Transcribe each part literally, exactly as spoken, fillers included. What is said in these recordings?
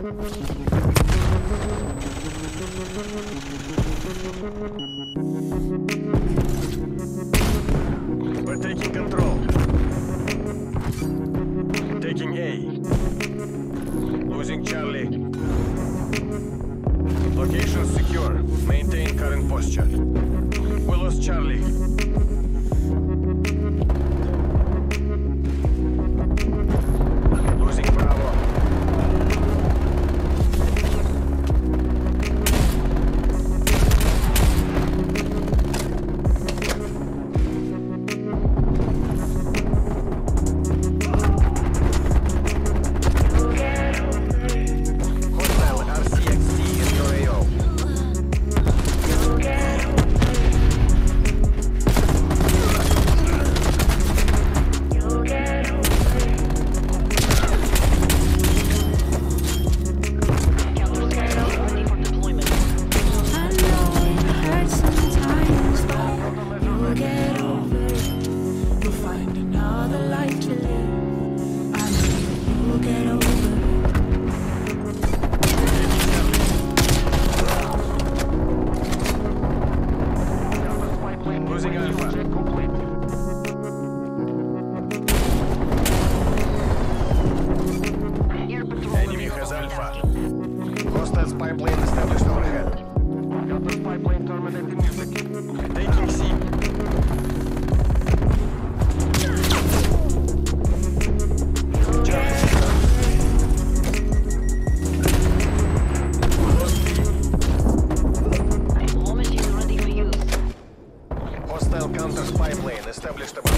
We're taking control. Taking A. Losing Charlie. Location secure. Maintain current posture. We lost Charlie. Losing Bravo. Losing Alpha. Enemy has Alpha. Hostile spy plane established overhead. Counter spy plane terminating music. Taking C. Hostile counter spy plane established above.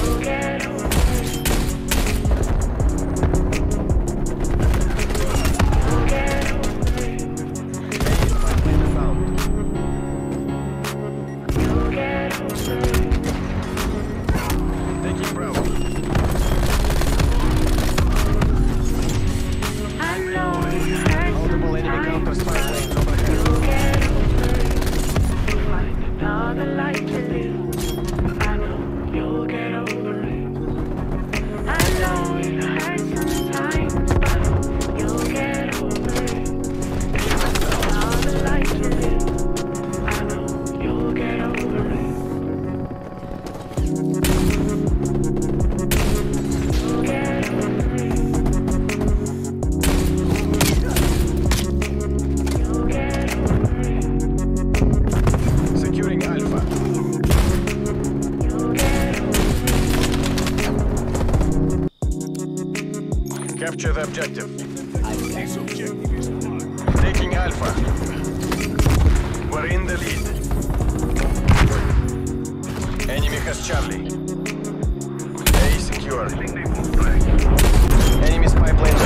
Taking Bravo. Multiple enemy counter spy planes overhead. Securing Alpha. Capture the objective. This objective is marked. Taking Alpha. We're in the lead. Enemy has Charlie. A secure. Enemy spy plane.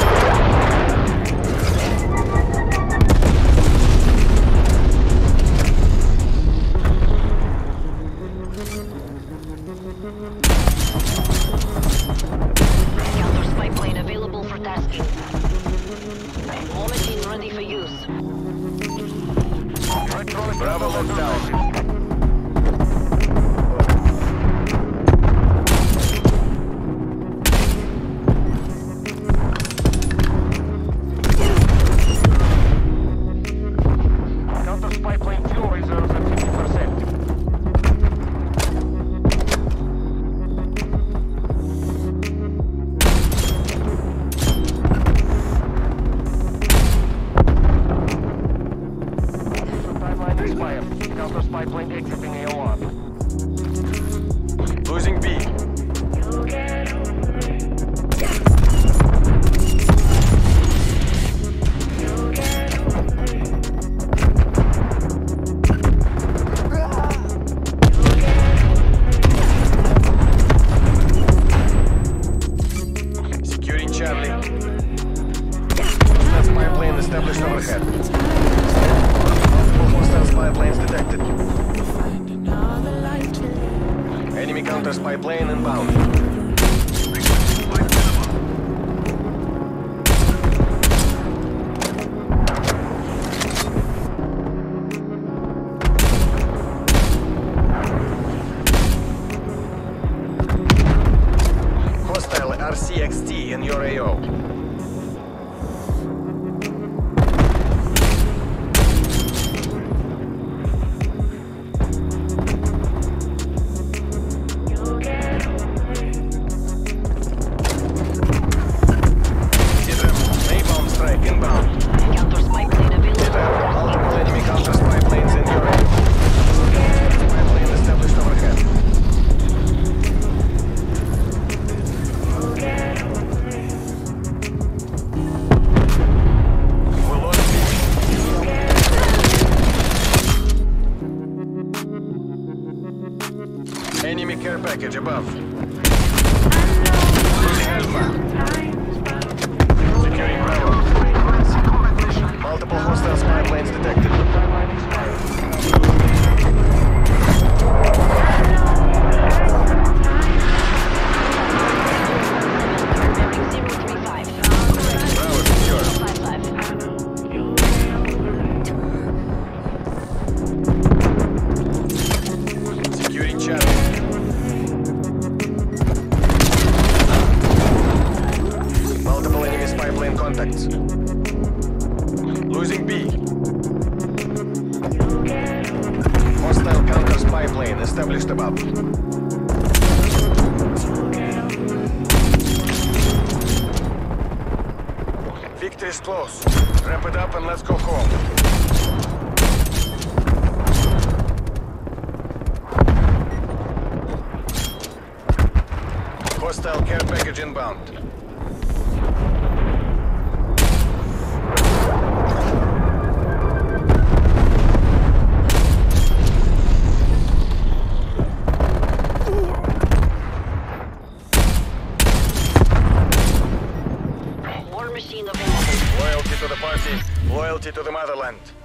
Counter spy plane available for tasking. War machine ready for use. Bravo locked down. Counter spy plane fuel reserves at fifty percent. Timeline expired. Counter spy plane exiting A O R. Losing B. Securing Charlie. Hostile spy plane established overhead. Hostile spy planes detected. Enemy counter spy plane inbound. Hostile R C X T in your A O. package above. Losing Alpha. Securing Bravo. Multiple hostile spy planes detected. Contacts. Losing B. Hostile counter spy plane established above. Victory is close. Wrap it up and let's go home. Hostile care package inbound. Loyalty to the party, loyalty to the motherland.